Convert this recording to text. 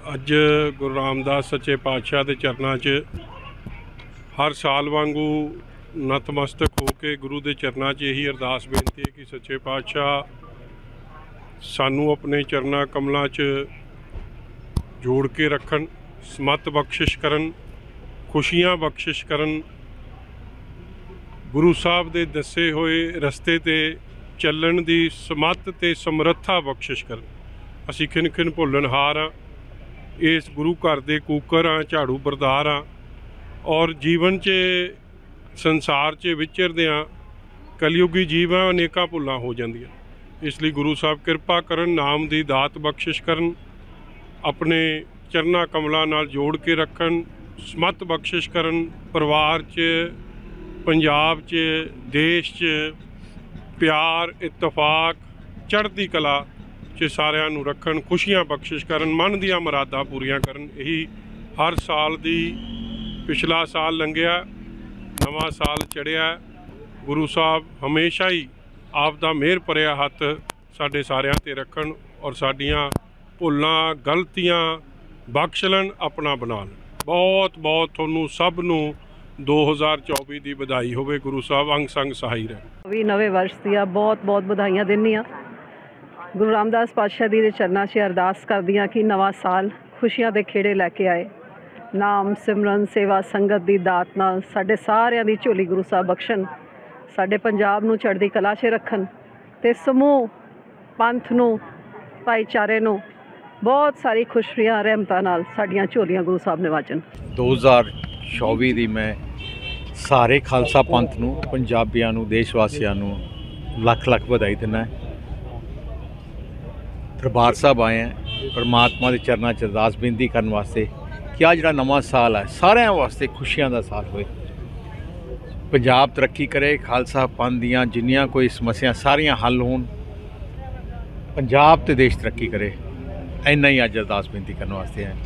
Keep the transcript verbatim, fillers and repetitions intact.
अज गुरु रामदास सच्चे पातशाह के चरणों च हर साल वांगू नतमस्तक होकर गुरु के चरणों च यही अरदास बेनती है कि सच्चे पातशाह सानू अपने चरणों कमलों च जोड़ के रखन, समत बख्शिश करन, खुशियां बख्शिश करन, गुरु साहब के दसे हुए रस्ते ते चलन की समत ते समर्था बख्शिश करन। असी खिन खिन भुलनहार हाँ, इस गुरु घर के कूकर हाँ, झाड़ू बरदार हाँ और जीवन च संसार च विचरदे हाँ कलयुगी जीव हाँ, अनेकां भुलां हो जांदियां। इसलिए गुरु साहब कृपा करन, नाम की दात बख्शिश करन, अपने चरना कमलों नाल जोड़ के रखन, समत बख्शिश करन, परिवार च, पंजाब च, देश च प्यार इतफाक चढ़ती कला च सारिਆਂ ਨੂੰ रखन, खुशियां बख्शिश करन, मन दियां मुरादां पूरियां करन। यही हर साल दी पिछला साल लंघिया, नवा साल चढ़िया। गुरु साहब हमेशा ही आप दा मेहर भरिया हथ साडे सारिਆਂ ते रखन और साडियां भुलां गलतियां बख्श लैन, अपना बना लैन। बहुत बहुत तुहानूं सब नूं दो हज़ार चौबी की बधाई होवे। गुरु साहब अंग संग सहाई रहे। भी नवे वर्ष दियां बहुत बहुत बधाइयां दिंदी हाँ। गुरु रामदास पातशाह जी के चरणों से अरदास करदी हाँ कि नवा साल खुशियां दे खेड़े लैके आए। नाम सिमरन सेवा संगत की दात नाल साडे सारिਆਂ दी झोली गुरु साहब बख्शण, साडे पंजाब नूं चढ़दी कला च रखन ते समूह पंथ नूं भाईचारे नूं बहुत सारी खुशियां रहमतां नाल साडियां झोलियां गुरु साहब नवाजन। दो हज़ार चौबी दी मैं सारे खालसा पंथ नूं, पंजाबियां नूं, देशवासियां नूं लख लख बधाई दिना। दरबार साहब आए हैं परमात्मा के चरणों च अरदास बेनती करने वास्ते कि आ जिहड़ा नवा साल है सारिਆਂ वास्ते खुशियां का साल होए, पंजाब तरक्की करे, खालसा पंथ दियां जिन्नियां कोई समस्या सारियां हल होण, पंजाब ते देश तरक्की करे। इन्ना ही अज अरदास बेनती करने वास्ते है।